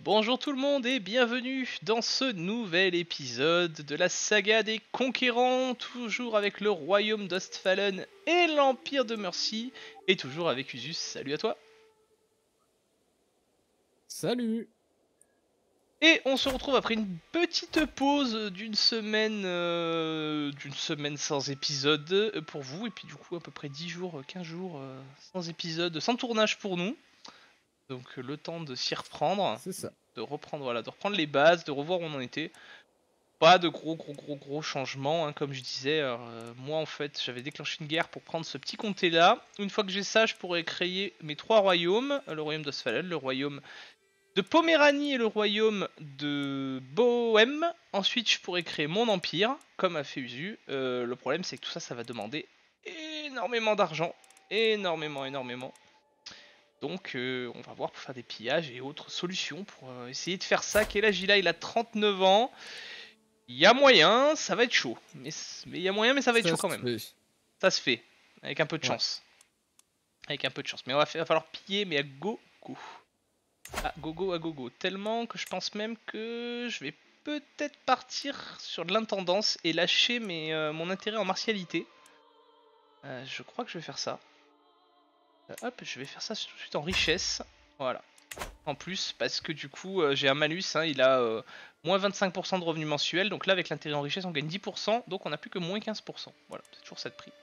Bonjour tout le monde et bienvenue dans ce nouvel épisode de la saga des conquérants, toujours avec le royaume d'Ostfalen et l'empire de Mercy, et toujours avec Usus. Salut à toi. Salut. Et on se retrouve après une petite pause d'une semaine sans épisode pour vous, et puis du coup à peu près 10 jours, 15 jours sans épisode, sans tournage pour nous. Donc le temps de s'y reprendre, C'est ça. de reprendre les bases, de revoir où on en était. Pas de gros changements, hein, comme je disais. Moi en fait j'avais déclenché une guerre pour prendre ce petit comté là. Une fois que j'ai ça, je pourrais créer mes trois royaumes, le royaume d'Ostfalen, le royaume de Poméranie et le royaume de Bohème. Ensuite je pourrais créer mon empire, comme a fait Usu. Le problème c'est que tout ça, ça va demander énormément d'argent. Énormément. Donc on va voir pour faire des pillages et autres solutions pour essayer de faire ça. Quel âge il a? Il a 39 ans. Il y a moyen, ça va être chaud. Mais il y a moyen, mais ça va être Ça chaud se quand même. fait. Ça se fait. Avec un peu de Ouais. chance. Avec un peu de chance. Mais va falloir piller, mais à gogo. À gogo. Tellement que je pense même que je vais peut-être partir sur de l'intendance et lâcher mon intérêt en martialité. Je crois que je vais faire ça. Hop, je vais faire ça tout de suite en richesse. Voilà. En plus, parce que du coup, j'ai un malus. Hein, il a moins 25% de revenus mensuels. Donc là, avec l'intérêt en richesse, on gagne 10%. Donc on n'a plus que moins 15%. Voilà, c'est toujours ça de prix.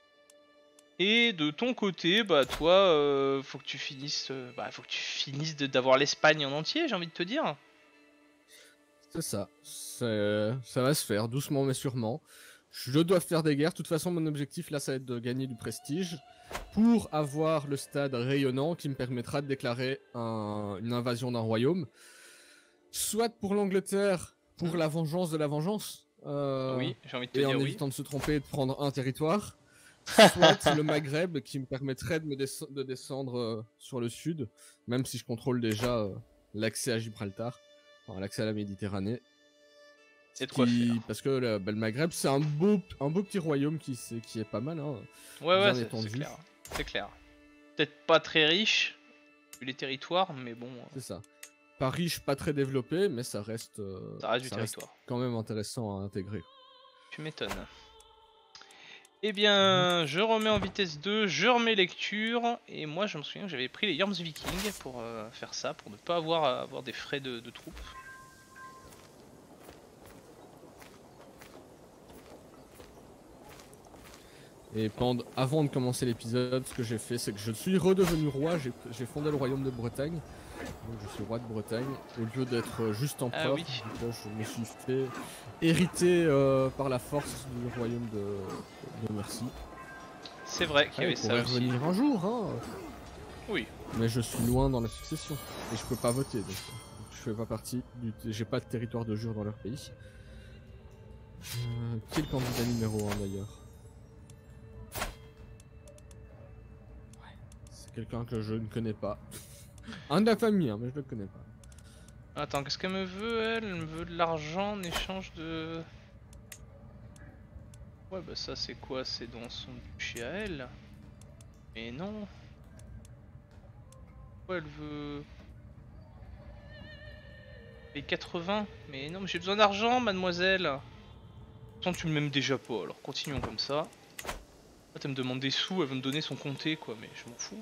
Et de ton côté, bah toi, faut que tu finisses, d'avoir l'Espagne en entier, j'ai envie de te dire. C'est ça. Ça va se faire doucement mais sûrement. Je dois faire des guerres. De toute façon, mon objectif là, ça va être de gagner du prestige pour avoir le stade rayonnant qui me permettra de déclarer une invasion d'un royaume. Soit pour l'Angleterre, pour la vengeance de la vengeance. Oui, j'ai envie de te Et en dire oui. évitant de se tromper et de prendre un territoire. Soit le Maghreb qui me permettrait de descendre sur le sud, même si je contrôle déjà l'accès à Gibraltar, enfin, l'accès à la Méditerranée. C'est de quoi faire. Parce que le Maghreb, c'est un beau petit royaume qui est pas mal, hein, Ouais, bien c'est étendu. clair. C'est clair. Peut-être pas très riche, vu les territoires, mais bon, C'est ça. Pas riche, pas très développé, mais ça reste ça reste du territoire. quand même intéressant à intégrer. Tu m'étonnes. Eh bien, je remets en vitesse 2, je remets lecture, et moi je me souviens que j'avais pris les Yorms Vikings pour faire ça, pour ne pas avoir des frais de troupes. Et avant de commencer l'épisode, ce que j'ai fait, c'est que je suis redevenu roi, j'ai fondé le royaume de Bretagne. Donc je suis roi de Bretagne, au lieu d'être juste empereur. Ah oui. Donc là, je me suis fait hériter par la force du royaume de Mercie. C'est vrai qu'il y avait ça pourrait aussi. revenir un jour, hein. Oui. Mais je suis loin dans la succession et je peux pas voter, donc je fais pas partie j'ai pas de territoire de jure dans leur pays. Qui est le candidat numéro 1 d'ailleurs? C'est quelqu'un que je ne connais pas. Un de la famille, hein, mais je le connais pas. Attends, qu'est-ce qu'elle me veut, elle? Elle me veut de l'argent en échange de... Ouais, bah ça c'est quoi? C'est dans son duché à elle. Mais non. Pourquoi elle veut... Et 80? Mais non, mais j'ai besoin d'argent, mademoiselle. Pourtant tu m'aimes déjà pas, alors continuons comme ça. Là, elle me demande des sous, elle veut me donner son comté, quoi, mais je m'en fous.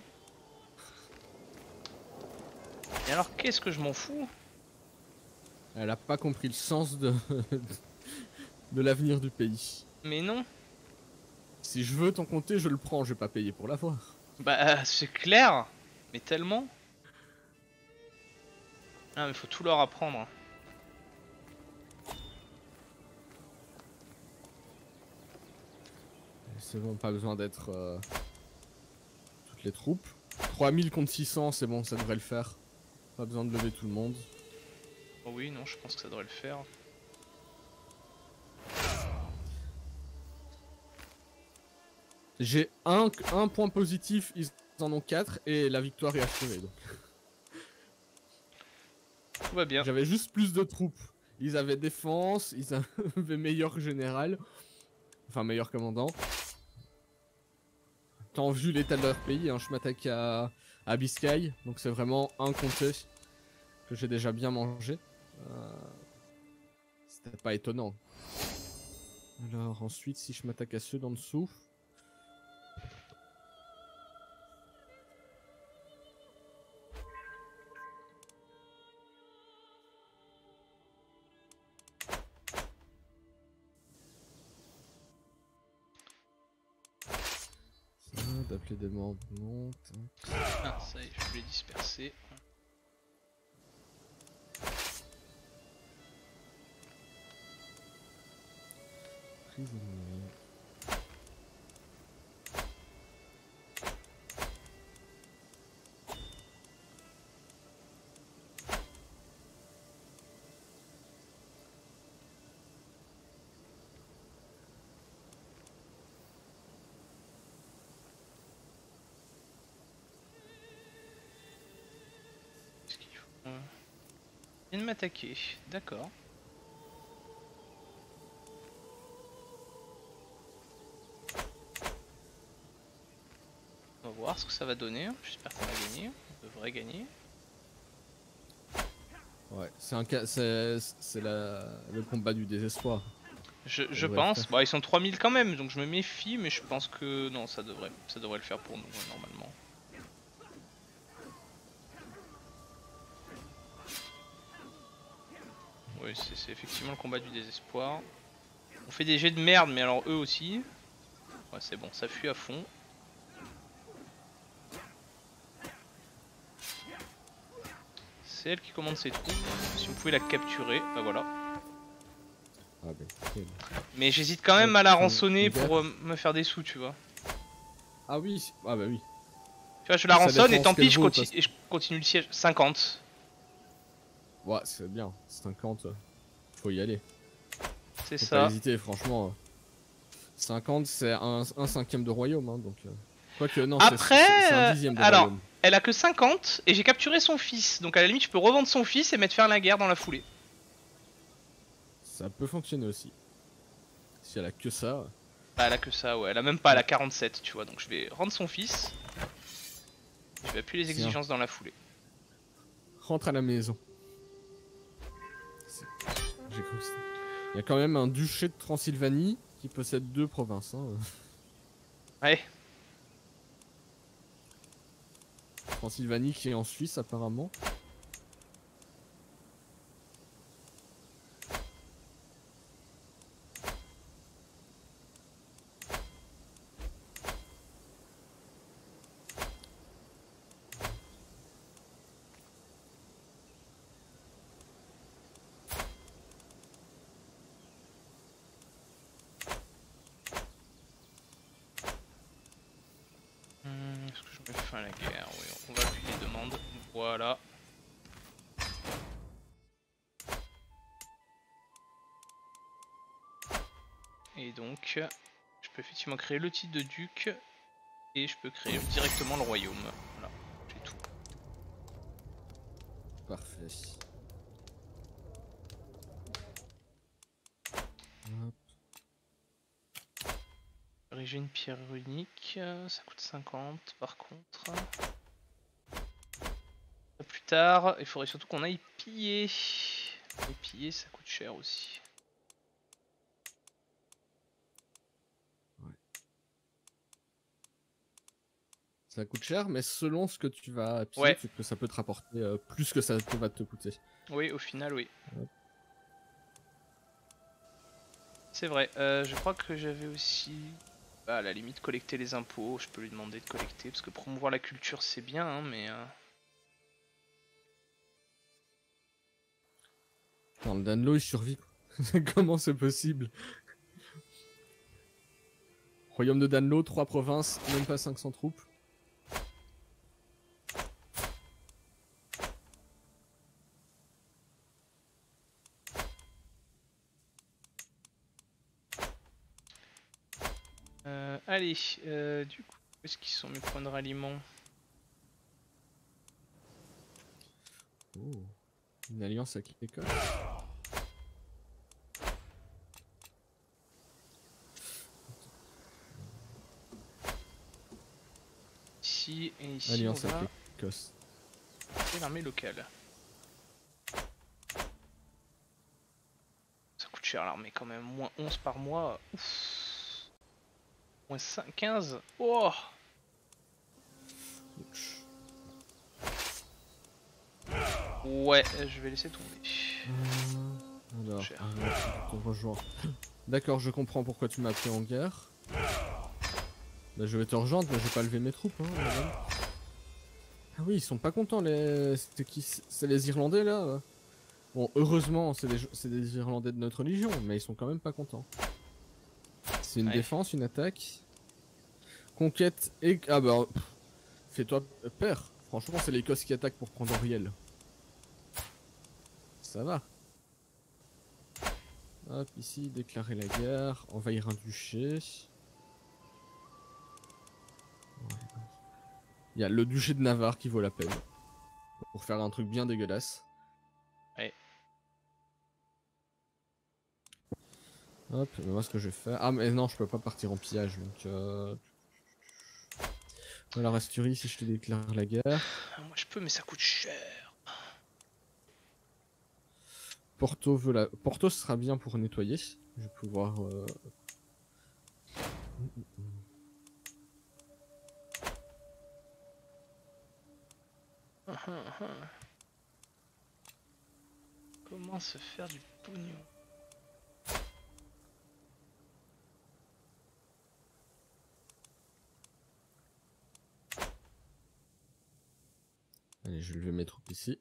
Et alors, qu'est-ce que je m'en fous? Elle a pas compris le sens de l'avenir du pays. Mais non. Si je veux ton comté, je le prends, je vais pas payer pour l'avoir. Bah, c'est clair. Mais tellement. Ah, mais faut tout leur apprendre. C'est bon, pas besoin d'être toutes les troupes. 3000 contre 600, c'est bon, ça devrait le faire. Pas besoin de lever tout le monde. Oh oui, non, je pense que ça devrait le faire. J'ai un point positif, ils en ont 4 et la victoire est assurée. Donc. Tout va bien. J'avais juste plus de troupes. Ils avaient défense, ils avaient meilleur général. Enfin, meilleur commandant. Tant vu l'état de leur pays, hein, je m'attaque à Biscay, donc c'est vraiment un comté. que j'ai déjà bien mangé. C'était pas étonnant. Alors ensuite, si je m'attaque à ceux d'en dessous... Ça, d'appeler des membres, non. Ah, ça y est, je l'ai dispersé. Prisonnier. Qu'est-ce qu'il faut Il vient de m'attaquer, d'accord. On va voir ce que ça va donner. J'espère qu'on va gagner. On devrait gagner. Ouais, c'est le combat du désespoir. Je devrait le pense. faire. Bah, ils sont 3000 quand même, donc je me méfie, mais je pense que non, ça devrait le faire pour nous normalement. Oui, c'est effectivement le combat du désespoir. On fait des jets de merde, mais alors eux aussi. Ouais, c'est bon, ça fuit à fond. C'est elle qui commande ses troupes. Si vous pouvez la capturer, bah voilà. Ah ben, nickel. Mais j'hésite quand même à la rançonner pour me faire des sous, tu vois. Ah oui, ah bah oui. Tu vois, je la Ça rançonne et dépend tant ce qu'elle pis, vaut, je continue le siège. 50. Ouais, c'est bien. 50, faut y aller. C'est Faut ça. pas hésiter, franchement. 50, c'est un cinquième de royaume, hein, donc... Quoique, non, Après, c'est un dixième de alors, royaume. elle a que 50 et j'ai capturé son fils. Donc à la limite, je peux revendre son fils et mettre faire la guerre dans la foulée. Ça peut fonctionner aussi. Si elle a que ça... Bah, elle a que ça, ouais. Elle a même pas, elle a 47, tu vois. Donc je vais rendre son fils. Je vais appuyer les Tiens. exigences dans la foulée. Rentre à la maison. J'ai cru que c'était... Il y a quand même un duché de Transylvanie qui possède 2 provinces. Hein. Ouais. Transylvanie qui est en Suisse apparemment. Est-ce que je mets fin à la guerre? Oui, on va appuyer les demandes. Voilà. Et donc, je peux effectivement créer le titre de duc. Et je peux créer directement le royaume. Voilà, j'ai tout. Parfait. Hop. Ériger une pierre unique, ça coûte 50 par contre. Plus tard, il faudrait surtout qu'on aille piller. Et piller, ça coûte cher aussi. Ouais. Ça coûte cher, mais selon ce que tu vas piller, Ouais. que ça peut te rapporter plus que ça va te coûter. Oui, au final, oui. Hop. C'est vrai, je crois que j'avais aussi... Bah, à la limite, collecter les impôts, je peux lui demander de collecter, parce que promouvoir la culture c'est bien, hein, mais... Attends, le Danlo il survit. Comment c'est possible? Royaume de Danlo, 3 provinces, même pas 500 troupes. Allez, du coup, où est-ce qu'ils sont mes points de ralliement? Oh. Une alliance avec l'Écosse. Ici et ici, Alliance on va avec l'Écosse. faire l'armée locale. cher l'armée quand même. Moins 11 par mois. Ouf. Moins 5, 15. Oh. Ouais, je vais laisser tomber. Alors, Cher. je te rejoins. D'accord, je comprends pourquoi tu m'as appelé en guerre. Bah, je vais te rejoindre, mais je vais pas lever mes troupes. Hein, madame. Ah oui, ils sont pas contents les... C'était qui? C'est les Irlandais là? Bon, heureusement, c'est des Irlandais de notre religion, mais ils sont quand même pas contents. C'est une défense, une attaque. Conquête et... Ah bah... Fais-toi père. Franchement, c'est l'Écosse qui attaque pour prendre Oriel. Ça va. Hop, ici, déclarer la guerre, envahir un duché. Il y a le duché de Navarre qui vaut la peine. Pour faire un truc bien dégueulasse. Ouais. Hop, moi ce que je vais faire... Ah mais non, je peux pas partir en pillage, donc... Alors Asturie, si je te déclare la guerre... Moi je peux, mais ça coûte cher. Porto veut la... Porto sera bien pour nettoyer. Je vais pouvoir... Comment se faire du pognon? Allez, je vais lever mes troupes ici.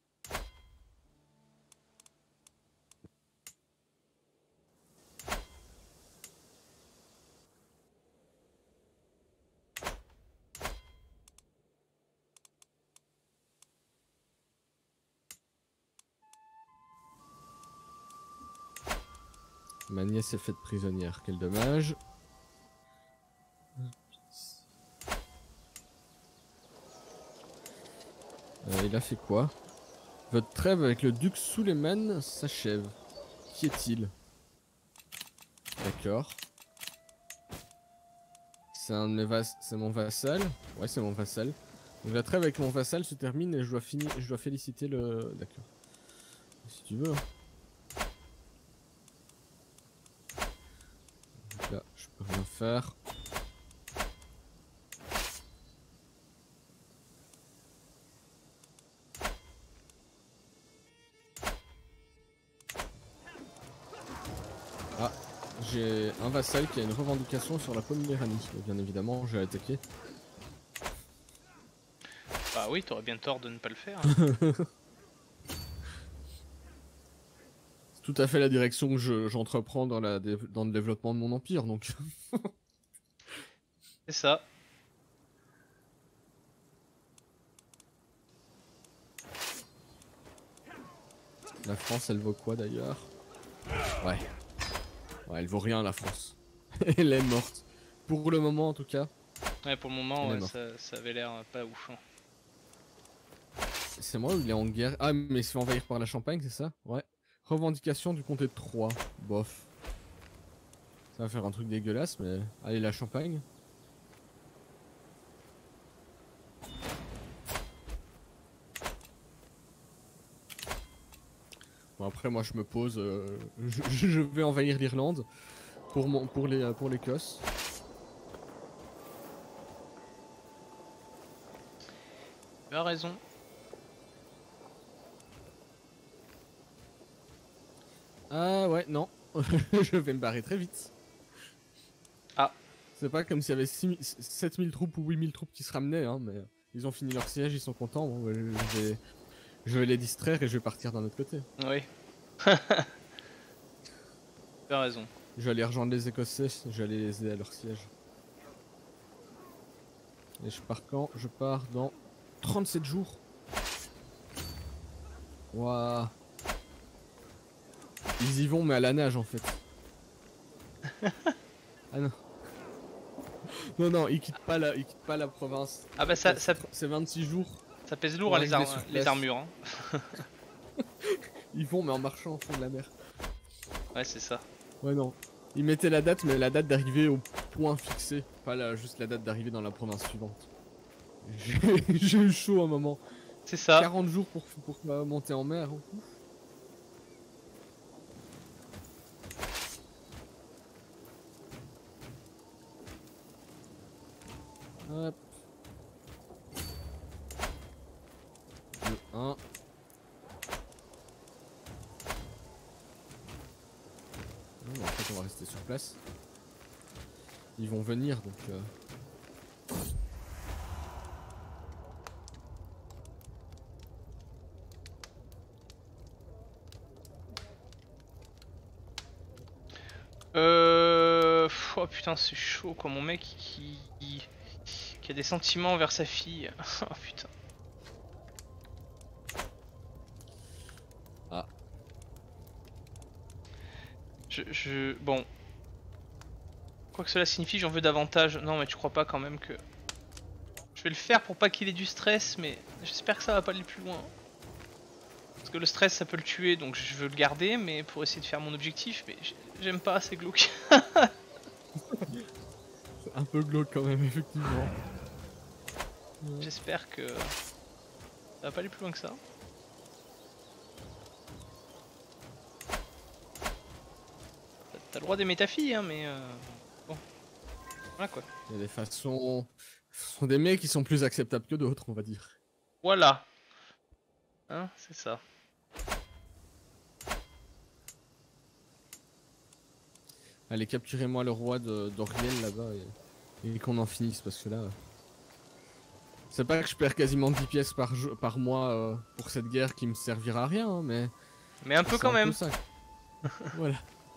Ma nièce est faite prisonnière, quel dommage. Il a fait quoi? Votre trêve avec le duc Suleiman s'achève. Qui est-il? D'accord. C'est un de mes c'est mon vassal. Ouais, c'est mon vassal. Donc la trêve avec mon vassal se termine et je dois féliciter le... D'accord. Si tu veux. Donc là, je peux rien faire. Ah, j'ai un vassal qui a une revendication sur la Poméranie. Bien évidemment, j'ai attaqué. Bah oui, t'aurais bien tort de ne pas le faire. Hein. C'est tout à fait la direction que j'entreprends dans le développement de mon empire, donc... C'est ça. La France, elle vaut quoi d'ailleurs? Ouais. Ouais, elle vaut rien la France. Elle est morte. Pour le moment en tout cas. Ouais, pour le moment, ouais, ça avait l'air pas ouf. Hein. C'est moi ou il est en guerre? Ah, mais il se fait envahir par la Champagne, c'est ça? Ouais. Revendication du comté de Troyes. Bof. Ça va faire un truc dégueulasse, mais... Allez, la Champagne. Bon, après, moi, je me pose... je vais envahir l'Irlande. Pour l'Écosse. Tu as raison. Ah ouais, non. Je vais me barrer très vite. Ah. C'est pas comme s'il y avait 7000 troupes ou 8000 troupes qui se ramenaient, hein, mais ils ont fini leur siège, ils sont contents. Bon, ouais, je vais les distraire et je vais partir d'un autre côté. Oui. Tu as raison. Je vais aller rejoindre les Écossais, je vais aller les aider à leur siège. Et je pars quand? Je pars dans 37 jours. Waouh. Ils y vont mais à la nage en fait. Ah non. Non non, ils quittent pas la province. Ah bah C'est 26 jours. Ça pèse lourd hein, les armures. Hein. Ils vont mais en marchant au fond de la mer. Ouais c'est ça. Ouais non. Ils mettaient la date mais la date d'arrivée au point fixé. Pas juste la date d'arrivée dans la province suivante. J'ai eu chaud un moment. C'est ça. 40 jours pour monter en mer. Hein. Hop. 2, 1. En fait, on va rester sur place. Ils vont venir donc. Oh putain, c'est chaud quoi, mon mec qui a des sentiments envers sa fille. Oh putain. Ah. Bon. Quoi que cela signifie, j'en veux davantage. Non, mais tu crois pas quand même que. Je vais le faire pour pas qu'il ait du stress, mais j'espère que ça va pas aller plus loin. Parce que le stress ça peut le tuer, donc je veux le garder, mais pour essayer de faire mon objectif, mais j'aime pas, c'est glauque. C'est un peu glauque quand même, effectivement. J'espère que ça va pas aller plus loin que ça. T'as le droit d'aimer ta fille, hein, mais bon. Voilà quoi. Il y a des façons. Ce sont des mecs qui sont plus acceptables que d'autres, on va dire. Voilà. Hein, c'est ça. Allez, capturez-moi le roi d'Oriel là-bas et qu'on en finisse parce que là. C'est pas que je perds quasiment 10 pièces par mois pour cette guerre qui me servira à rien, hein, mais. Mais un peu quand même. Ça. Voilà.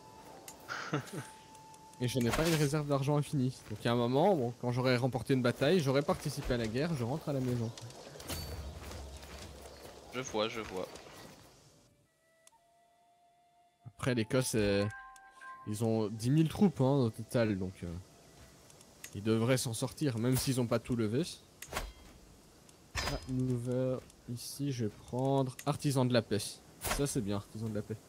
Et je n'ai pas une réserve d'argent infinie. Donc il y a un moment, bon, quand j'aurai remporté une bataille, j'aurai participé à la guerre, je rentre à la maison. Je vois, je vois. Après l'Écosse, ils ont 10 000 troupes hein, au total, donc ils devraient s'en sortir, même s'ils n'ont pas tout levé. Ah, nouvelle. Ici, je vais prendre artisan de la paix. Ça c'est bien, artisan de la paix.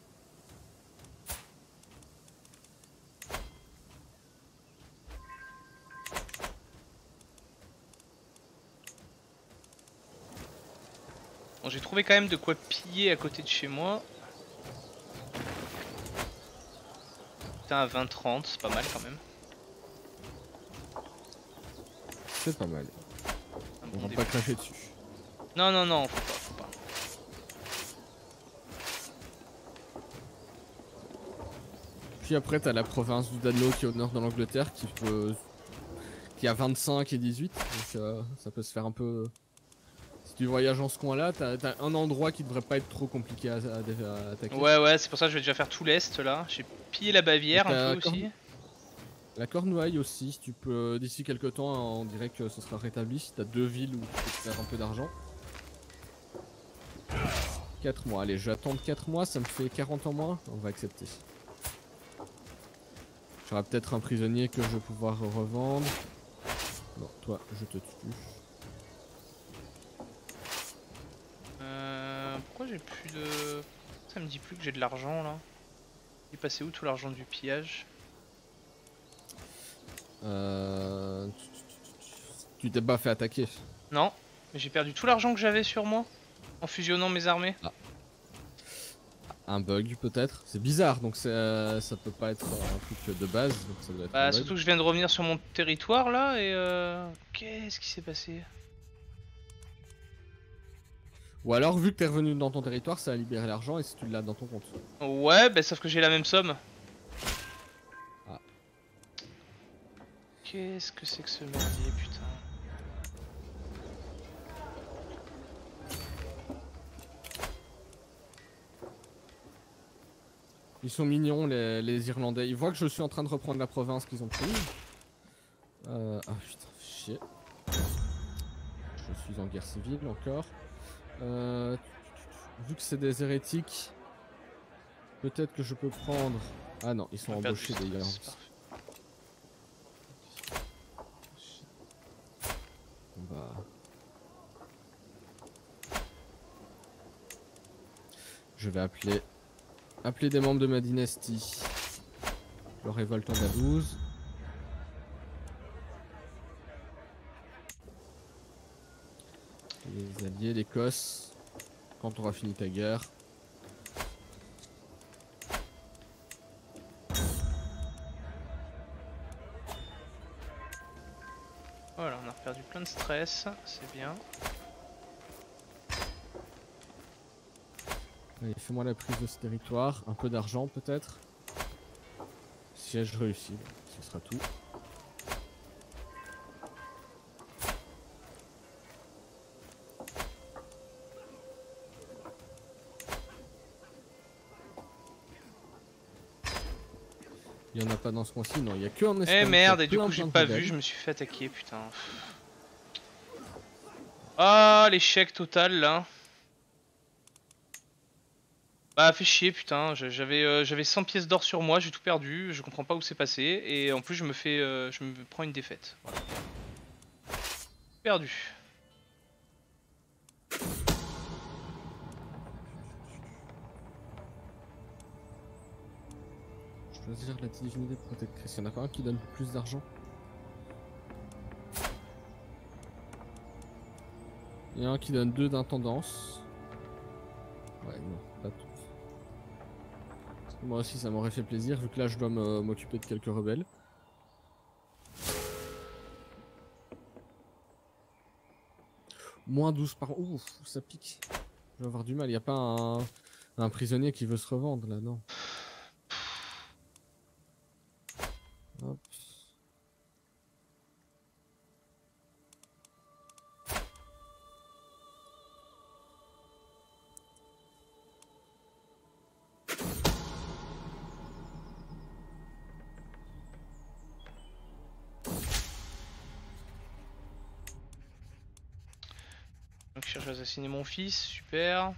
Bon, j'ai trouvé quand même de quoi piller à côté de chez moi. Putain, à 20-30, c'est pas mal quand même. C'est pas mal. On va pas cracher dessus. Non, non, non, faut pas. Puis après, t'as la province du Danelaw qui est au nord de l'Angleterre qui a 25 et 18. Donc ça peut se faire un peu. Si tu voyages en ce coin-là, t'as un endroit qui devrait pas être trop compliqué à attaquer. Ouais, c'est pour ça que je vais déjà faire tout l'Est là. J'ai pillé la Bavière un peu aussi. La Cornouaille aussi, tu peux d'ici quelques temps, on dirait que ce sera rétabli. T'as 2 villes où tu peux te faire un peu d'argent. 4 mois, allez, je vais attendre 4 mois, ça me fait 40 en moins, on va accepter. J'aurai peut-être un prisonnier que je vais pouvoir revendre. Non, toi, je te tue. Pourquoi j'ai plus de... Ça me dit plus que j'ai de l'argent là. Il est passé où tout l'argent du pillage? Tu t'es pas fait attaquer. Non, mais j'ai perdu tout l'argent que j'avais sur moi en fusionnant mes armées. Ah. Un bug peut-être. C'est bizarre, donc ça peut pas être un truc de base. Donc ça doit être Bah surtout que je viens de revenir sur mon territoire là et qu'est-ce qui s'est passé? Ou alors vu que t'es revenu dans ton territoire, ça a libéré l'argent et si tu l'as dans ton compte. Ouais, bah sauf que j'ai la même somme. Ah. Qu'est-ce que c'est que ce merdier, putain. Ils sont mignons les Irlandais. Ils voient que je suis en train de reprendre la province qu'ils ont prise. Ah putain, chier. Je suis en guerre civile encore. Vu que c'est des hérétiques, peut-être que je peux prendre... Ah non, ils sont embauchés des Irlandais. Bah... Je vais appeler des membres de ma dynastie. Le révolte en a 12. Les alliés, l'Écosse. Quand on aura fini ta guerre. Voilà. perdu plein de stress, c'est bien. Allez, fais-moi la prise de ce territoire, un peu d'argent peut-être. Siège réussi, ce sera tout. Il y en a pas dans ce coin-ci, non, il y a que en Espagne. Eh merde, et du plein, coup j'ai plein de pas rebelles. vu, je me suis fait attaquer, putain. Ah, l'échec total là. Bah fait chier putain, j'avais 100 pièces d'or sur moi, j'ai tout perdu, je comprends pas où c'est passé, et en plus je me prends une défaite. Voilà. Perdu. Choisir la divinité protectrice, il y en a pas un qui donne plus d'argent. Il y en a un qui donne 2 d'intendance. Ouais, non, pas tout. Parce que moi aussi, ça m'aurait fait plaisir, vu que là, je dois m'occuper de quelques rebelles. Moins 12 par... Ouf, ça pique. Je vais avoir du mal, il n'y a pas un prisonnier qui veut se revendre, là, non. Hop. Donc je cherche à assassiner mon fils, super.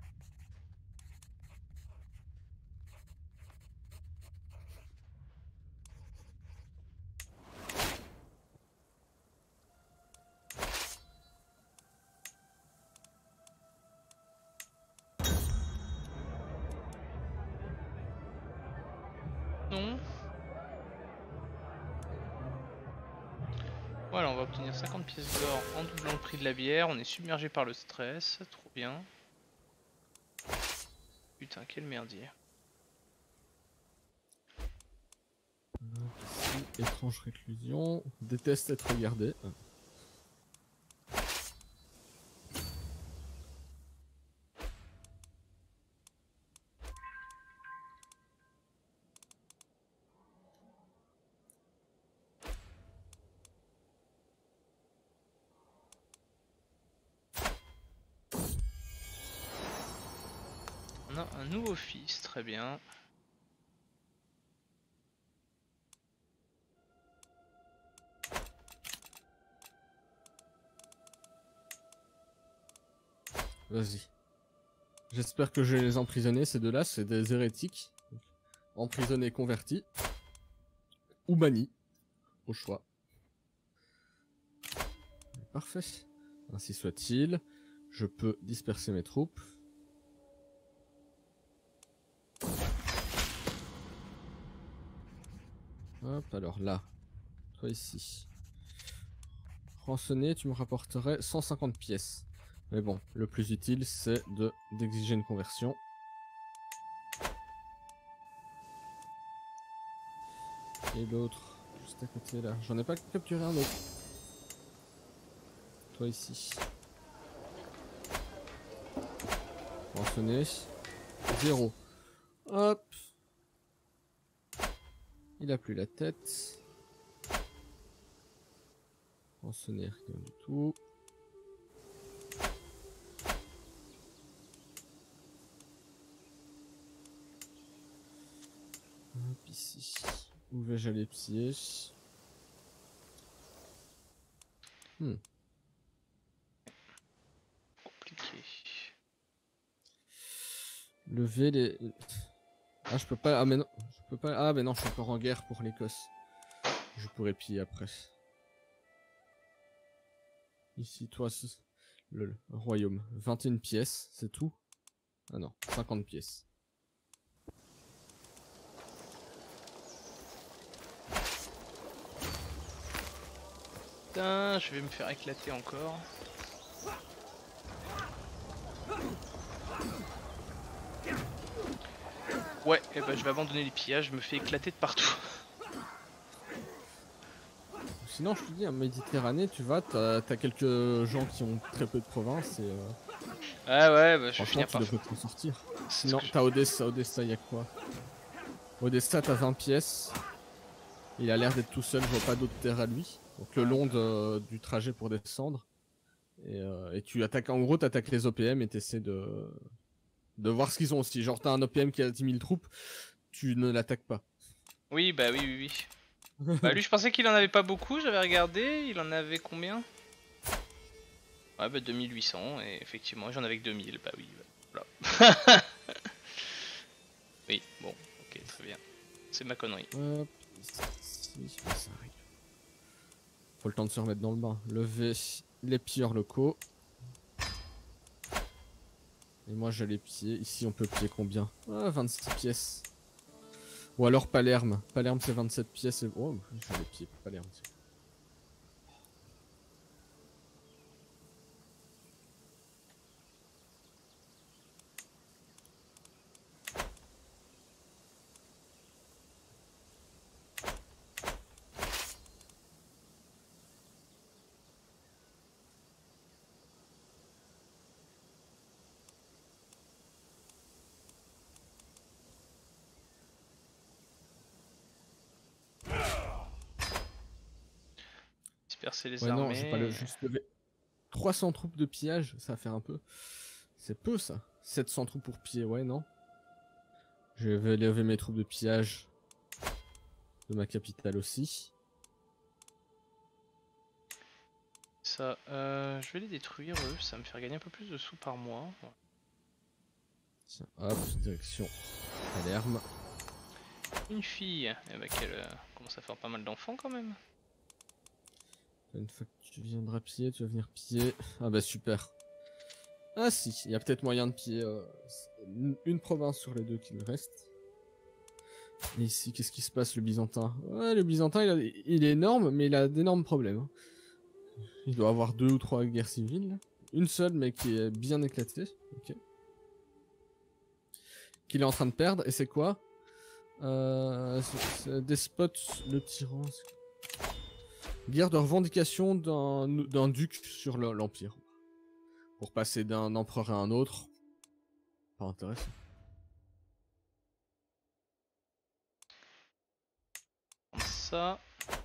Non. Voilà, on va obtenir 50 pièces d'or en doublant le prix de la bière, on est submergé par le stress, trop bien. Putain, quel merdier. Ici, étrange réclusion. Déteste être regardé. On a un nouveau fils, très bien. Vas-y. J'espère que je vais les emprisonner, ces deux-là, c'est des hérétiques. Emprisonnés, convertis. Ou bannis. Au choix. Parfait. Ainsi soit-il. Je peux disperser mes troupes. Hop, alors là. Toi ici. Rançonné, tu me rapporterais 150 pièces. Mais bon, le plus utile, c'est d'exiger une conversion. Et l'autre, juste à côté là. J'en ai pas capturé un autre. Toi ici. Rançonné. 0. Hop. Il a plus la tête. Rançonné, rien du tout. Hop, ici. Où vais-je aller piller? Compliqué. Lever les... Ah, je peux pas... Ah, mais non. Je peux pas... Ah, mais non, je suis encore en guerre pour l'Écosse. Je pourrais piller après. Ici, toi, le royaume. 21 pièces, c'est tout? Ah non, 50 pièces. Putain, je vais me faire éclater encore. Ouais, et bah je vais abandonner les pillages, je me fais éclater de partout. sinon, je te dis, en Méditerranée, tu vas, t'as quelques gens qui ont très peu de provinces et Ah ouais, bah, je vais franchement, finir tu par. devrais t'en sortir. C'est ce Sinon, que je- t'as Odessa. Odessa, y a quoi? Odessa, t'as 20 pièces. Il a l'air d'être tout seul, je vois pas d'autres terres à lui. Donc le Ah, long bah. du trajet pour descendre. Et tu attaques, en gros, t'attaques les OPM et t'essaies de voir ce qu'ils ont aussi. Genre, t'as un OPM qui a 10 000 troupes, tu ne l'attaques pas. Oui, bah oui, oui, oui. Bah lui, je pensais qu'il en avait pas beaucoup, j'avais regardé, il en avait combien? Ouais, bah 2800, et effectivement, j'en avais que 2000, bah oui, bah, voilà. Oui, bon, ok, très bien. C'est ma connerie. Hop, ici, ça arrive. Faut le temps de se remettre dans le bain. Lever les pilleurs locaux. Et moi, j'ai les pieds. Ici, on peut pied combien? Ah, 26 pièces. Ou alors Palerme. Palerme, c'est 27 pièces. Oh, j'ai les pieds, Palerme. Disperser les Ouais, non, j'ai pas le armées. juste levé. 300 troupes de pillage, ça va faire un peu. C'est peu ça. 700 troupes pour piller, ouais, non. Je vais lever mes troupes de pillage de ma capitale aussi. Ça, je vais les détruire eux, ça va me faire gagner un peu plus de sous par mois. Voilà. Tiens, hop, direction Palerme. Une fille, eh bah qu'elle commence à faire pas mal d'enfants quand même. Une fois que tu viendras piller, tu vas venir piller. Ah bah super. Ah si, il y a peut-être moyen de piller une province sur les deux qui me restent. Et ici, qu'est-ce qui se passe, le Byzantin? Ouais, le Byzantin, il est énorme, mais il a d'énormes problèmes. Hein. Il doit avoir 2 ou 3 guerres civiles. Là. Une seule, mais qui est bien éclatée. Ok. Qu'il est en train de perdre, et c'est quoi Despote, le tyran. Guerre de revendication d'un duc sur l'Empire. Pour passer d'un empereur à un autre. Pas intéressant. Ça.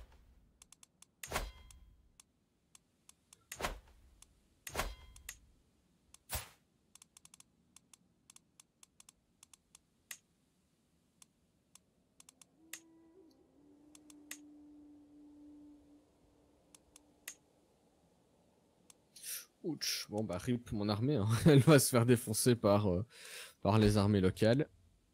Ouch. Bon bah rip mon armée, hein. Elle va se faire défoncer par les armées locales.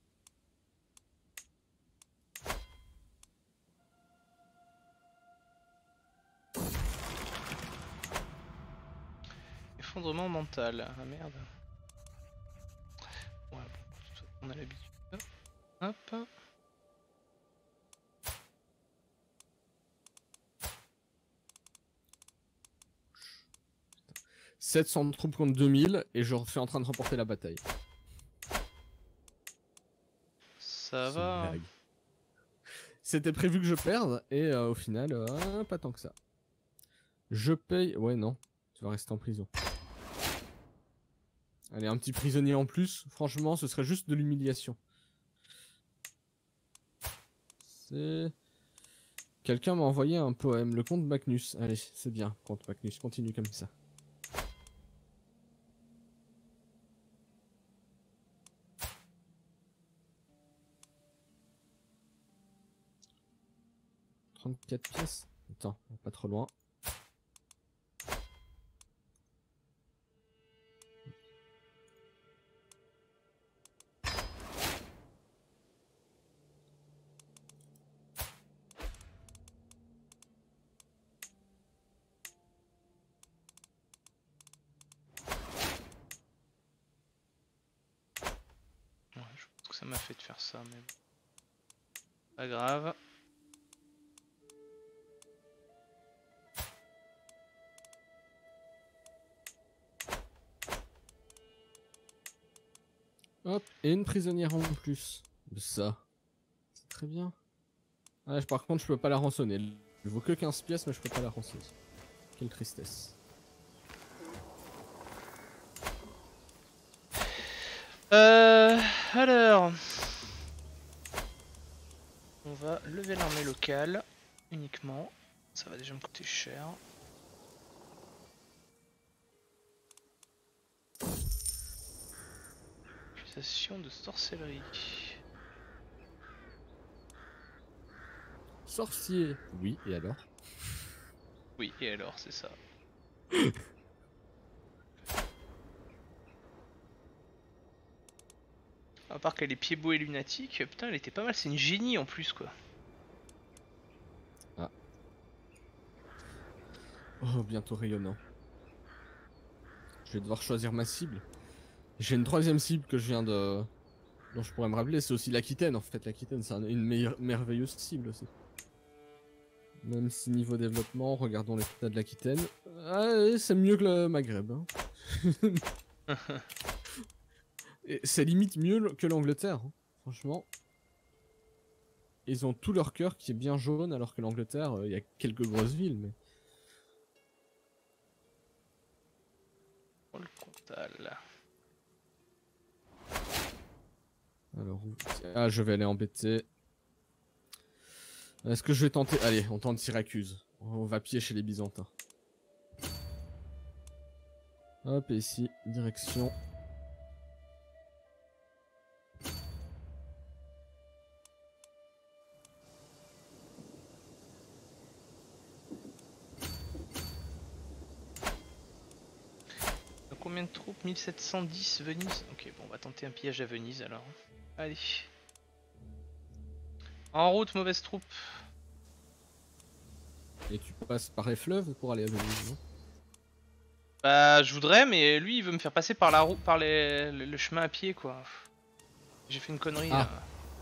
Effondrement mental. Ah merde. Ouais, bon, on a l'habitude. Hop. 700 troupes contre 2000 et je suis en train de remporter la bataille. Ça C'est une va. blague. C'était prévu que je perde et au final, pas tant que ça. Je paye... Ouais non, tu vas rester en prison. Allez, un petit prisonnier en plus, franchement, ce serait juste de l'humiliation. C'est... Quelqu'un m'a envoyé un poème, le comte Magnus. Allez, c'est bien, comte Magnus, continue comme ça. « 34 pièces. Attends, pas trop loin. Ouais, je pense que ça m'a fait de faire ça, mais bon. Pas grave. Hop, et une prisonnière en plus. Ça, c'est très bien. Ah, par contre, je peux pas la rançonner. Elle vaut que 15 pièces, mais je peux pas la roncer. Quelle tristesse. Alors... On va lever l'armée locale, uniquement. Ça va déjà me coûter cher. Accusation de sorcellerie. Sorcier. Oui, et alors? Oui, et alors, c'est ça. À part qu'elle est pieds beaux et lunatique, putain, elle était pas mal. C'est une génie en plus, quoi. Ah. Oh, bientôt rayonnant. Je vais devoir choisir ma cible. J'ai une troisième cible que je viens de... dont je pourrais me rappeler, c'est aussi l'Aquitaine en fait. L'Aquitaine c'est une merveilleuse cible aussi. Même si niveau développement, regardons l'état de l'Aquitaine. C'est mieux que le Maghreb. Hein. Et c'est limite mieux que l'Angleterre. Hein. Franchement. Ils ont tout leur cœur qui est bien jaune alors que l'Angleterre, il y a quelques grosses villes. Mais... Oh, le Comtal. Alors, ah, je vais aller embêter. Est-ce que je vais tenter... Allez, on tente Syracuse. On va pied chez les Byzantins. Hop, et ici, direction... Combien de troupes? 1710 Venise. Ok, bon, on va tenter un pillage à Venise alors. Allez. En route, mauvaise troupe. Et tu passes par les fleuves pour aller à Venise, non? Bah, je voudrais, mais lui, il veut me faire passer par la route, par le chemin à pied, quoi. J'ai fait une connerie là.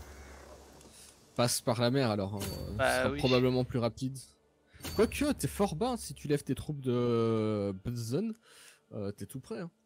Passe par la mer alors, hein. Bah, Ce sera oui. probablement plus rapide. Quoique, t'es fort bas si tu lèves tes troupes de Buzzen, t'es tout prêt. Hein.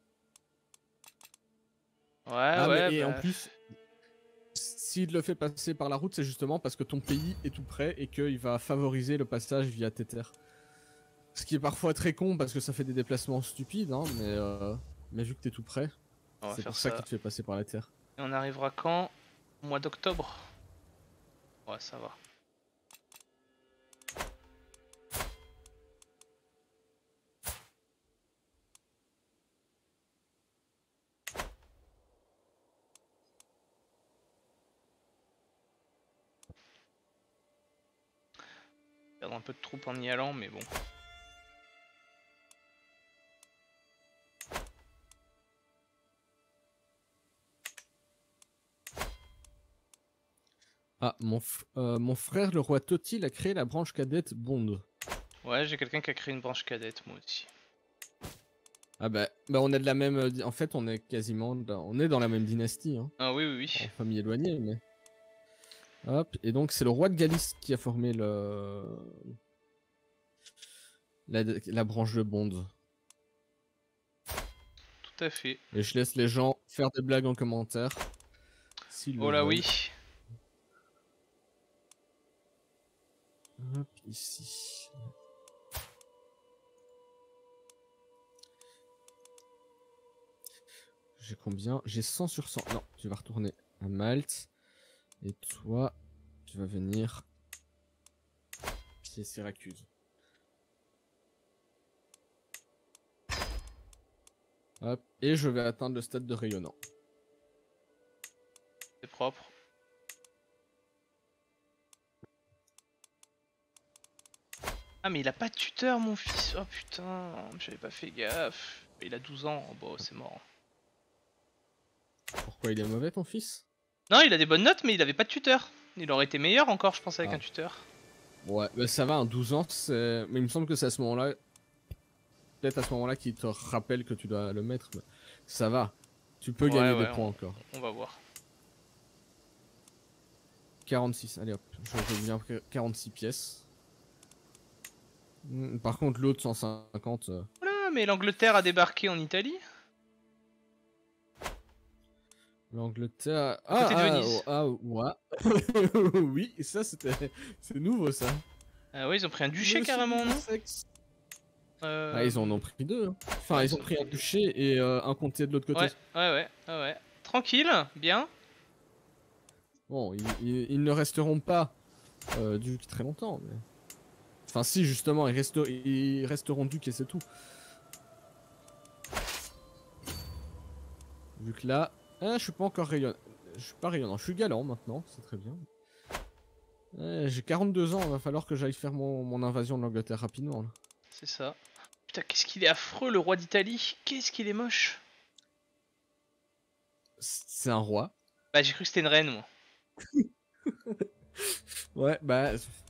Ouais, ouais, mais, et bah... en plus, s'il le fait passer par la route, c'est justement parce que ton pays est tout prêt et qu'il va favoriser le passage via tes terres. Ce qui est parfois très con parce que ça fait des déplacements stupides, hein, mais vu que t'es tout prêt, c'est pour ça qu'il te fait passer par la terre. Et on arrivera quand? Au mois d'octobre. Ouais, ça va. Perdre un peu de troupes en y allant, mais bon. Ah, mon frère, le roi Totil, a créé la branche cadette Bond. Ouais, j'ai quelqu'un qui a créé une branche cadette, moi aussi. Ah bah on est de la même... En fait, on est quasiment... On est dans la même dynastie, hein. Ah oui, oui, oui. En famille éloignée, mais... Hop, et donc c'est le roi de Galice qui a formé la branche de Bond. Tout à fait. Et je laisse les gens faire des blagues en commentaire. Oh là oui. Hop, ici. J'ai combien? J'ai 100 sur 100. Non, tu vas retourner à Malte. Et toi, tu vas venir chez Syracuse. Hop, et je vais atteindre le stade de rayonnant. C'est propre. Ah mais il a pas de tuteur mon fils. Oh putain, j'avais pas fait gaffe. Il a 12 ans, bon c'est mort. Pourquoi il est mauvais ton fils? Non, il a des bonnes notes mais il avait pas de tuteur. Il aurait été meilleur encore je pense avec un tuteur. Ouais, bah ça va, 12 ans, c'est... Mais il me semble que c'est à ce moment-là... Peut-être à ce moment-là qu'il te rappelle que tu dois le mettre, mais ça va. Tu peux gagner des points encore. On va voir. 46, allez hop, je deviens 46 pièces. Par contre, l'autre 150... Voilà, mais l'Angleterre a débarqué en Italie. L'Angleterre... Côté de Venise. ouais. Oui, ça c'était... C'est nouveau ça. Ah ouais, ils ont pris un duché carrément, non? Ah, ils en ont pris deux. Hein. Enfin, Ouais, ils ont pris un duché et un comté de l'autre côté. Ouais. Tranquille, bien. Bon, ils ne resteront pas ducs très longtemps. Mais... Enfin, si, justement, ils resteront ducs et c'est tout. Vu que là, je suis pas encore rayonnant. Je suis pas rayonnant, je suis galant maintenant, c'est très bien. J'ai 42 ans, il va falloir que j'aille faire mon invasion de l'Angleterre rapidement. Là. C'est ça. Putain, qu'est-ce qu'il est affreux, le roi d'Italie. Qu'est-ce qu'il est moche. C'est un roi. Bah, j'ai cru que c'était une reine, moi. Ouais, bah.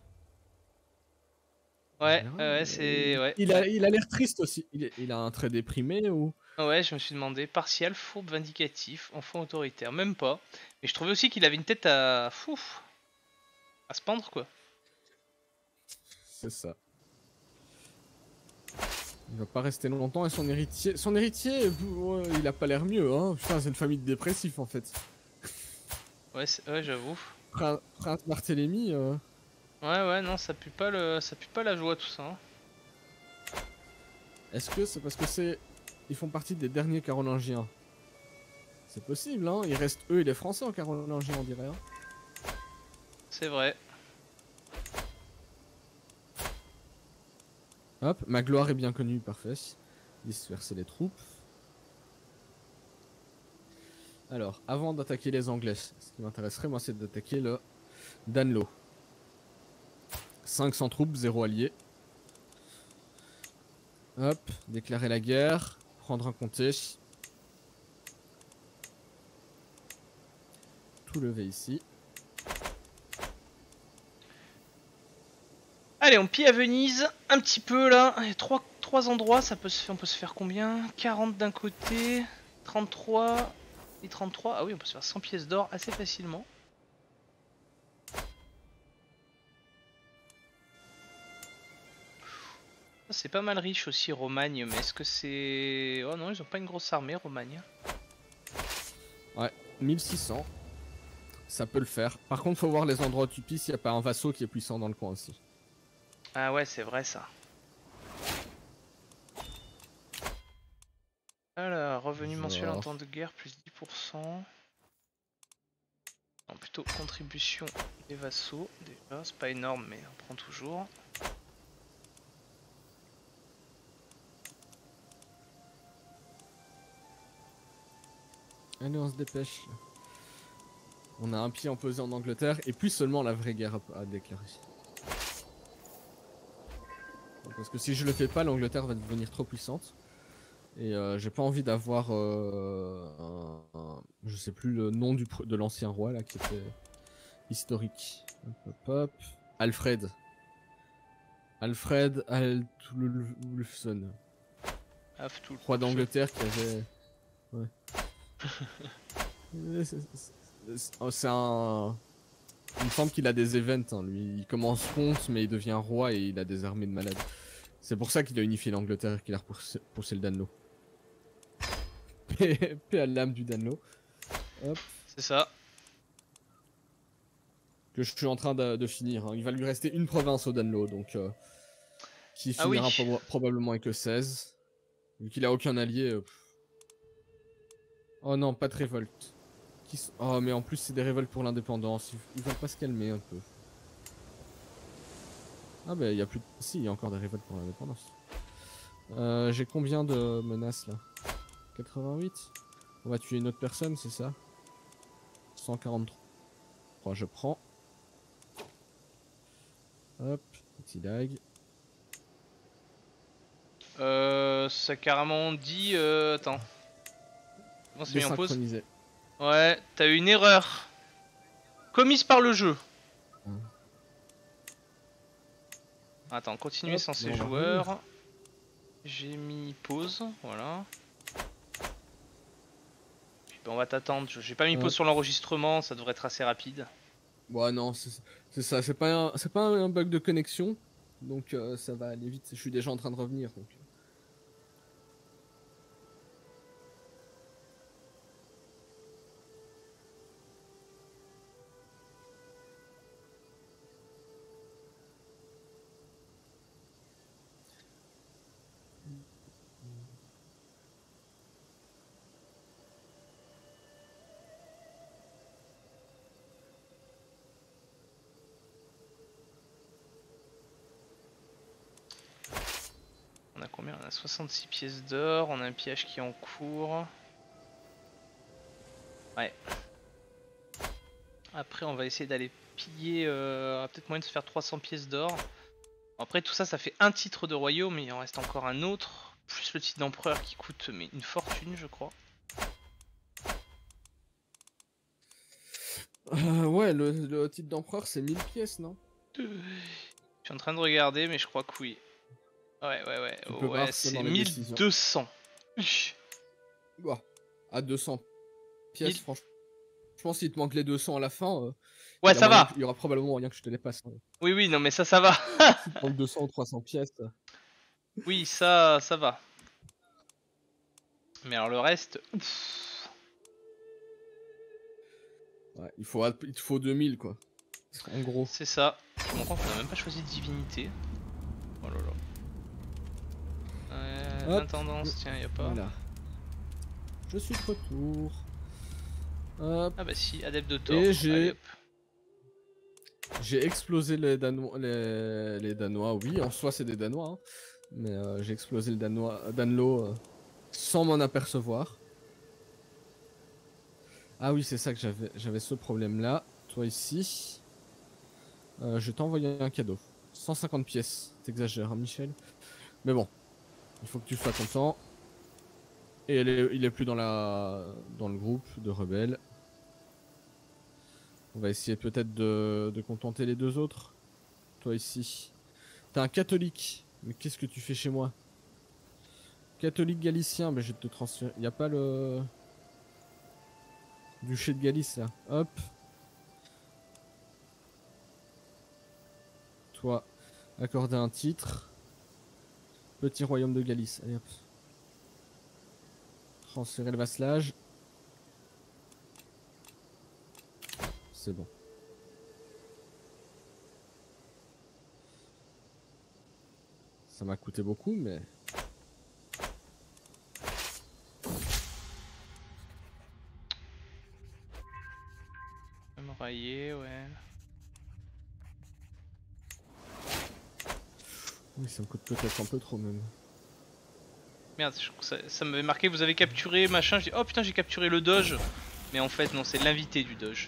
Ouais, c'est... Ouais. Il a l'air triste aussi. Il a un trait déprimé ou. Ouais, je me suis demandé. Partial, fourbe, vindicatif, enfant autoritaire. Même pas. Mais je trouvais aussi qu'il avait une tête à... Fouf. À se pendre, quoi. C'est ça. Il va pas rester longtemps et son héritier. Son héritier, ouais, il a pas l'air mieux, hein. Putain, c'est une famille de dépressifs en fait. Ouais, j'avoue. Prince Barthélemy. Ouais, non, ça pue pas la joie, tout ça. Hein. Est-ce que c'est parce que c'est. Ils font partie des derniers carolingiens? C'est possible, hein. Il reste eux et les Français en carolingien, on dirait. Hein. C'est vrai. Hop, ma gloire est bien connue, parfait. Disperser les troupes. Alors, avant d'attaquer les Anglais, ce qui m'intéresserait, moi, c'est d'attaquer le Danelaw. 500 troupes, 0 alliés. Hop, déclarer la guerre, prendre un comté. Tout lever ici. Allez, on pille à Venise, un petit peu là. Trois endroits, on peut se faire combien? 40 d'un côté, 33 et 33. Ah oui, on peut se faire 100 pièces d'or assez facilement. C'est pas mal riche aussi, Romagne, mais est-ce que c'est... Oh non, ils ont pas une grosse armée, Romagne. Ouais, 1600. Ça peut le faire. Par contre, faut voir les endroits où tu pisses, s'il n'y a pas un vassau qui est puissant dans le coin aussi. Ah ouais, c'est vrai ça. Alors, revenu mensuel en temps de guerre, plus 10%. Non, plutôt contribution des vassaux, déjà, c'est pas énorme, mais on prend toujours. Allez, on se dépêche. On a un pied en pesé en Angleterre, et puis seulement la vraie guerre à déclarer. Parce que si je le fais pas, l'Angleterre va devenir trop puissante. Et j'ai pas envie d'avoir je sais plus le nom de l'ancien roi là qui était historique. Hop. Alfred. Alfred Altoulufson. Roi d'Angleterre qui avait. Ouais. C'est un. Il me semble qu'il a des events, hein, lui. Il commence comte, mais il devient roi et il a des armées de malades. C'est pour ça qu'il a unifié l'Angleterre et qu'il a repoussé le Danelaw. Paix à l'âme du Danelaw. Hop. C'est ça. Que je suis en train de finir. Hein. Il va lui rester une province au Danelaw, donc qui finira probablement avec le 16. Vu qu'il a aucun allié. Oh non, pas de révolte. Oh mais en plus c'est des révoltes pour l'indépendance. Ils veulent pas se calmer un peu. Ah bah il y a plus. Si, il y a encore des révoltes pour l'indépendance. J'ai combien de menaces là? 88. On va tuer une autre personne, c'est ça? 143. Je prends. Hop, petit lag. Ça carrément dit... Attends. Comment c'est mis en pause? Ouais, t'as eu une erreur. Commise par le jeu. Attends, continuer sans ces joueurs. J'ai mis pause, voilà. Puis on va t'attendre. J'ai pas mis pause sur l'enregistrement, ça devrait être assez rapide. Ouais, non, c'est ça, c'est pas un bug de connexion, donc ça va aller vite. Je suis déjà en train de revenir. Donc. On a 66 pièces d'or, on a un pillage qui est en cours. Ouais. Après on va essayer d'aller piller, peut-être moyen de se faire 300 pièces d'or. Après tout ça, ça fait un titre de royaume, mais il en reste encore un autre. Plus le titre d'empereur qui coûte mais une fortune je crois. Ouais, le titre d'empereur c'est 1000 pièces, non? Je suis en train de regarder mais je crois que oui. Ouais, Tu peux ouais voir ça c'est dans les décisions. 1200. Ouah, à 200 pièces, 1000... franchement, s'il te manque les 200 à la fin, Ouais ça va. il y aura probablement rien que je te les passe. Hein. Oui non mais ça va. S'il te manque 200 ou 300 pièces. Oui ça va. Mais alors le reste... Ouf. Ouais, il te faut 2000 quoi. En gros. C'est ça. Je me rends compte qu'on a même pas choisi de divinité. Oh là là. L'intendance, tiens, y a pas. Voilà. Je suis de retour. Hop. Ah bah si, adepte de Thor. Et Allez, hop. j'ai explosé les Danois. Les Danois, oui, en soi c'est des Danois. Hein. Mais j'ai explosé le Danlo sans m'en apercevoir. Ah oui, c'est ça que j'avais ce problème là. Toi ici. Je t'ai envoyé un cadeau. 150 pièces. T'exagères, hein, Michel. Mais bon, il faut que tu sois content. Et il est plus dans le groupe de rebelles. On va essayer peut-être de contenter les deux autres. Toi ici. T'es un catholique. Mais qu'est-ce que tu fais chez moi? Catholique galicien. Mais je vais te transférer. Y a pas le duché de Galice là. Hop. Toi, accorder un titre. Petit royaume de Galice. Allez hop. Transférer le vasselage. C'est bon. Ça m'a coûté beaucoup, mais... Même raillé, ouais. Oui, ça me coûte peut-être un peu trop même. Merde, ça m'avait marqué, vous avez capturé machin. Je dis, oh putain, j'ai capturé le doge. Mais en fait, non, c'est l'invité du doge.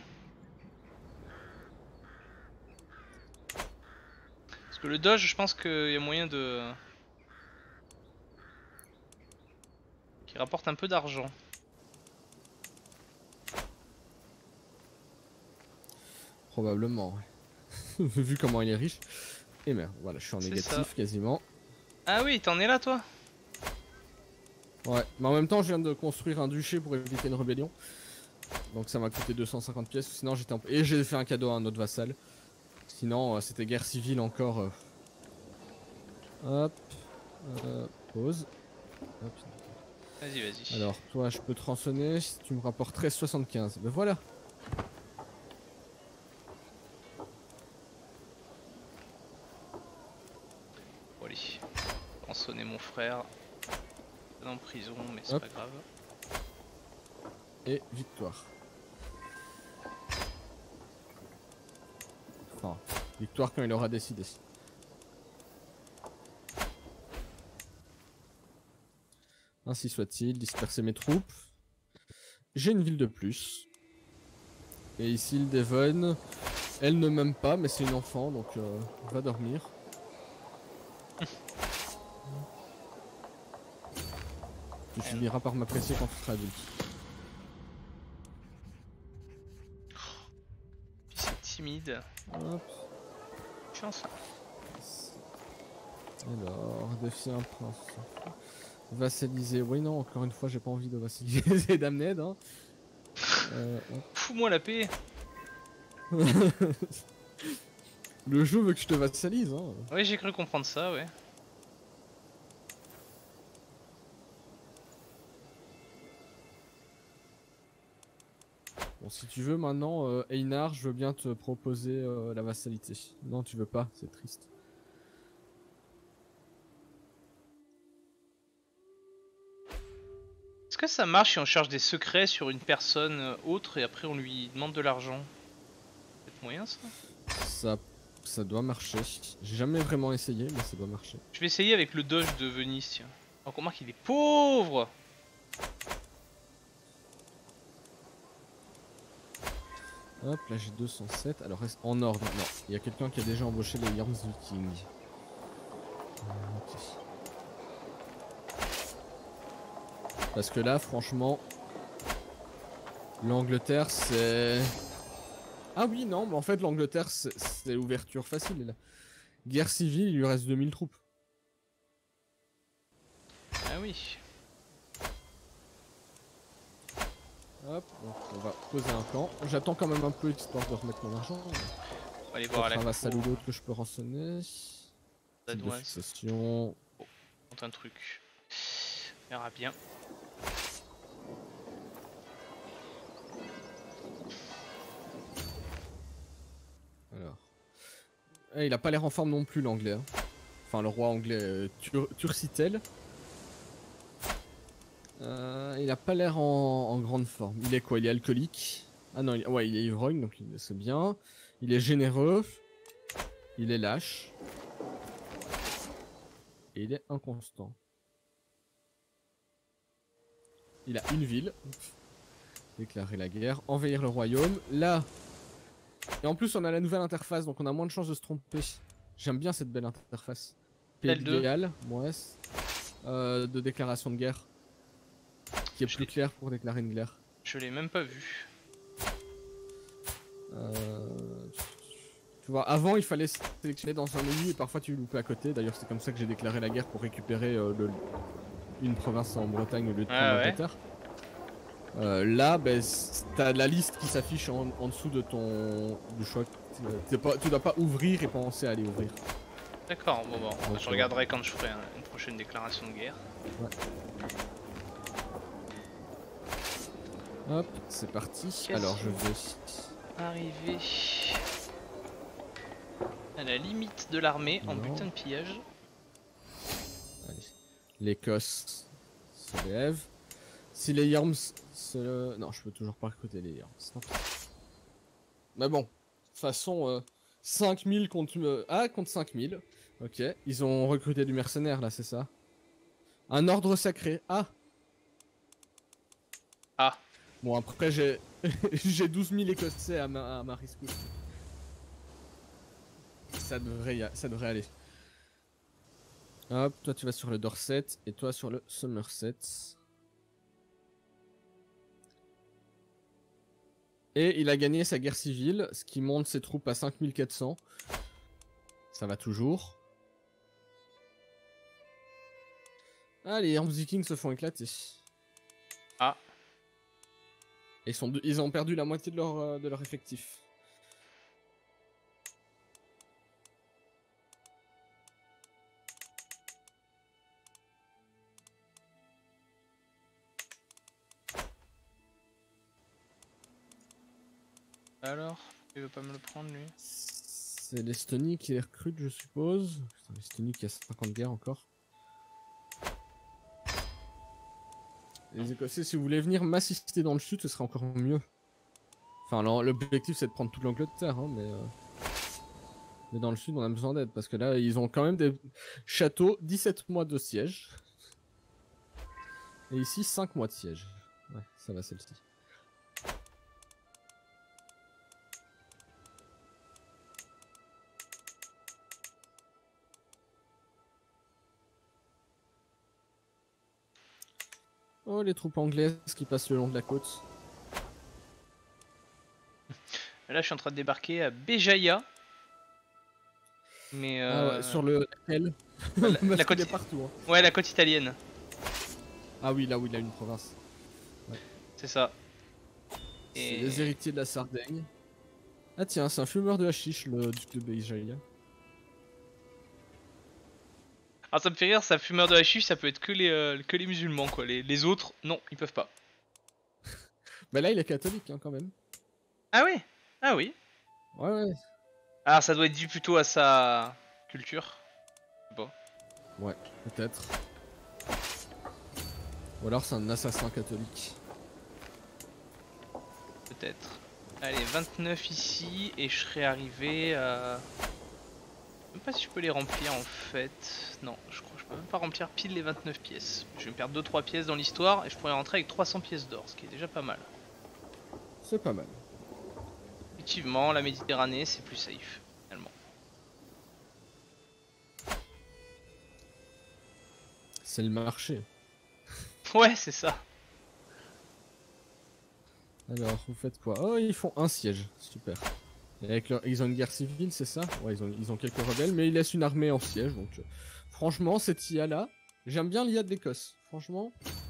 Parce que le doge, je pense qu'il y a moyen de... qui rapporte un peu d'argent. Probablement, ouais. Vu comment il est riche. Et merde, voilà, je suis en négatif ça. quasiment. Ah oui, t'en es là toi? Ouais, mais en même temps, je viens de construire un duché pour éviter une rébellion. Donc ça m'a coûté 250 pièces. Sinon, j'étais Et j'ai fait un cadeau à un autre vassal. Sinon, c'était guerre civile encore. Hop. Pause. Hop. Vas-y. Alors, toi, je peux te rançonner si tu me rapportes 13,75. Ben voilà. Bon allez. Rançonner mon frère. En prison, mais c'est pas grave. Et victoire. Enfin, victoire quand il aura décidé. Ainsi soit-il, disperser mes troupes. J'ai une ville de plus. Et ici, le Devon, elle ne m'aime pas, mais c'est une enfant, donc va dormir. Tu finiras par m'apprécier quand tu seras adulte. Puis c'est timide. Hop. Chance. Alors, défier un prince. Vassaliser. Oui, non, encore une fois, j'ai pas envie de vassaliser Damned. Hein. Fous-moi la paix. Le jeu veut que je te vassalise. Hein. Oui, j'ai cru comprendre ça, ouais. Bon, si tu veux maintenant, Einar, je veux bien te proposer la vassalité. Non, tu veux pas, c'est triste. Est-ce que ça marche si on cherche des secrets sur une personne autre et après on lui demande de l'argent? C'est moyen ça? Ça Ça doit marcher. J'ai jamais vraiment essayé, mais ça doit marcher. Je vais essayer avec le Doge de Venise, tiens. Oh, remarque, il est pauvre. Hop, là j'ai 207. Alors reste en ordre. Non, il y a quelqu'un qui a déjà embauché les Yarms Vikings. Ok. Parce que là, franchement, l'Angleterre c'est... Ah oui, non, mais en fait l'Angleterre c'est ouverture facile. Là. Guerre civile, il lui reste 2000 troupes. Ah oui. Hop, donc on va poser un camp. J'attends quand même un peu histoire de remettre mon argent. On va aller voir à la un vassal ou cour. d'autre que je peux rançonner. Type de Dadoise. succession. Monte un truc. On verra bien. Alors. Eh, il a pas l'air en forme non plus l'anglais. Hein. Enfin le roi anglais Turcitel. Il a pas l'air en grande forme. Il est quoi? Il est alcoolique. Ah non, ouais, il est ivrogne, donc c'est bien. Il est généreux. Il est lâche. Et il est inconstant. Il a une ville. Déclarer la guerre. Envahir le royaume. Là. Et en plus, on a la nouvelle interface, donc on a moins de chances de se tromper. J'aime bien cette belle interface. Pays de Galles, ouais. De déclaration de guerre. Qui est plus clair pour déclarer une guerre. Je l'ai même pas vu. Tu vois, avant il fallait sélectionner dans un menu et parfois tu loupais à côté. D'ailleurs, c'est comme ça que j'ai déclaré la guerre pour récupérer une province en Bretagne au lieu de prendre l'Angleterre. Là, ben, t'as la liste qui s'affiche en dessous de ton choix. Tu dois pas ouvrir et penser à aller ouvrir. D'accord, bon, je regarderai quand je ferai une prochaine déclaration de guerre. Ouais. Hop, c'est parti. Alors je vais arriver à la limite de l'armée en butin de pillage. L'Écosse se lève. Si les Yarms se... Non, je peux toujours pas recruter les Yarms. Mais bon, de toute façon, 5000 contre... contre 5000. Ok, ils ont recruté du mercenaire là, c'est ça? Un ordre sacré. Ah. Bon, après j'ai j'ai 12 000 Écossais à ma rescousse. Ça devrait aller. Hop, toi tu vas sur le Dorset et toi sur le Somerset. Et il a gagné sa guerre civile, ce qui monte ses troupes à 5400. Ça va toujours. Ah, les Arms Vikings se font éclater. Ah. Ils ont perdu la moitié de leur effectif. Alors, il veut pas me le prendre lui? C'est l'Estonie qui les recrute, je suppose. L'Estonie qui a 50 guerres encore. Les Écossais, si vous voulez venir m'assister dans le sud, ce sera encore mieux. Enfin, l'objectif c'est de prendre toute l'Angleterre, hein, mais dans le sud on a besoin d'aide parce que là ils ont quand même des châteaux, 17 mois de siège. Et ici 5 mois de siège. Ouais, ça va celle-ci. Oh, les troupes anglaises qui passent le long de la côte. Là, je suis en train de débarquer à Béjaïa. Mais Ah ouais, sur le L. La côte est partout. Hein. Ouais, la côte italienne. Ah oui, là où il a une province. Ouais. C'est ça. C'est les héritiers de la Sardaigne. Ah tiens, c'est un fumeur de hashish, le duc de Béjaïa. Alors ça me fait rire, ça fumeur de hashish, ça peut être que les musulmans quoi. Les autres, non, ils peuvent pas. Bah là, il est catholique hein, quand même. Ah oui. Ah oui. Ouais, ouais. Alors ça doit être dû plutôt à sa culture. Bon. Ouais, peut-être. Ou alors c'est un assassin catholique. Peut-être. Allez, 29 ici et je serai arrivé à pas si je peux les remplir en fait. Non, je crois que je peux même pas remplir pile les 29 pièces. Je vais me perdre 2-3 pièces dans l'histoire et je pourrais rentrer avec 300 pièces d'or, ce qui est déjà pas mal. C'est pas mal. Effectivement, la Méditerranée c'est plus safe finalement. C'est le marché. Ouais, c'est ça. Alors, vous faites quoi? Oh, ils font un siège. Super. Et avec ils ont une guerre civile, c'est ça? Ouais, ils ont quelques rebelles, mais ils laissent une armée en siège. Donc, franchement, cette IA là, j'aime bien l'IA de l'Écosse. Franchement.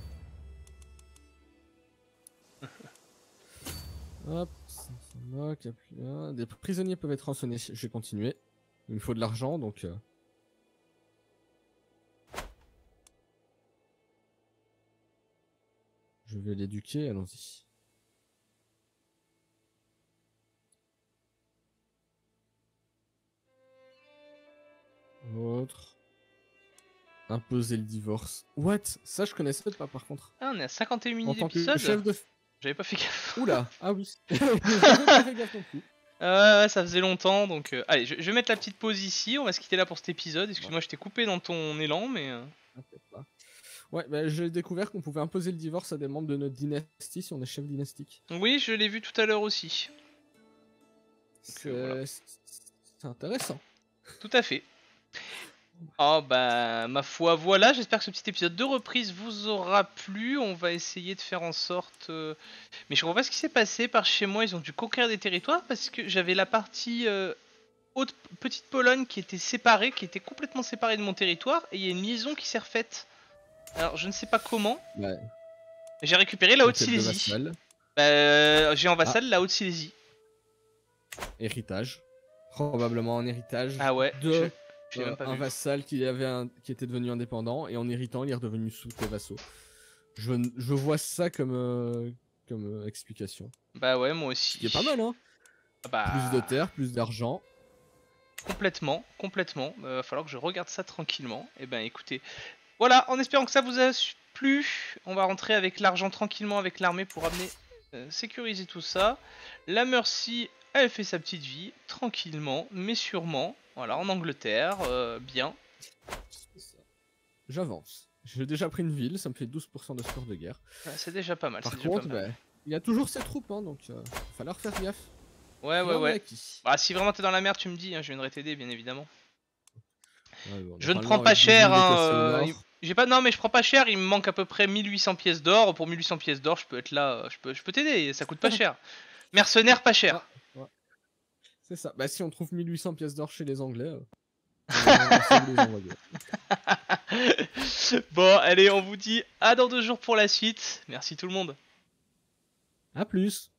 Hop, des prisonniers peuvent être rançonnés. Je vais continuer. Il me faut de l'argent, donc. Je vais l'éduquer, allons-y. Autre. Imposer le divorce. What? Ça, je connaissais pas par contre. Ah, on est à 51 En minutes tant que d'épisode. chef de. J'avais pas fait gaffe. Oula, ah oui. J'ai pas fait gaffe non plus. Ouais, ça faisait longtemps donc. Allez, je vais mettre la petite pause ici. On va se quitter là pour cet épisode. Excuse-moi, je t'ai coupé dans ton élan, mais. Ouais, bah, j'ai découvert qu'on pouvait imposer le divorce à des membres de notre dynastie si on est chef dynastique. Oui, je l'ai vu tout à l'heure aussi. C'est intéressant. Tout à fait. Oh bah ma foi voilà, j'espère que ce petit épisode de reprise vous aura plu. On va essayer de faire en sorte... Mais je comprends pas ce qui s'est passé par chez moi, ils ont dû conquérir des territoires parce que j'avais la partie haute petite Pologne qui était séparée, qui était complètement séparée de mon territoire et il y a une liaison qui s'est refaite. Alors je ne sais pas comment. Ouais. J'ai récupéré la Conquête de Haute-Silésie. vassal. J'ai en vassal la Haute-Silésie. Héritage. Probablement en héritage Ah ouais, de j'ai même pas un vu. vassal qui était devenu indépendant et en héritant il est redevenu sous tes vassaux. Je vois ça comme explication. Bah ouais, moi aussi. Ce qui est pas mal, hein. Bah... Plus de terre, plus d'argent. Complètement, complètement. Va falloir que je regarde ça tranquillement. Et ben écoutez, voilà, en espérant que ça vous a plu, on va rentrer avec l'argent tranquillement avec l'armée pour amener, sécuriser tout ça. La Mercy, elle fait sa petite vie, tranquillement, mais sûrement. Voilà, en Angleterre, bien. J'avance. J'ai déjà pris une ville, ça me fait 12% de score de guerre. C'est déjà pas mal. Par déjà contre, pas mal. bah, il y a toujours ces troupes, hein, donc il va falloir faire gaffe. Ouais. Bah si vraiment t'es dans la merde, tu me dis, hein, je viendrai t'aider, bien évidemment. Ouais, bon, Je ne prends pas cher, hein. J'ai pas, non mais je prends pas cher, il me manque à peu près 1800 pièces d'or. Pour 1800 pièces d'or, je peux être là, je peux t'aider, ça coûte pas cher. Mercenaire pas cher. Ah, ouais. C'est ça. Bah si on trouve 1800 pièces d'or chez les Anglais, Bon, allez, on vous dit à dans 2 jours pour la suite. Merci tout le monde. à plus.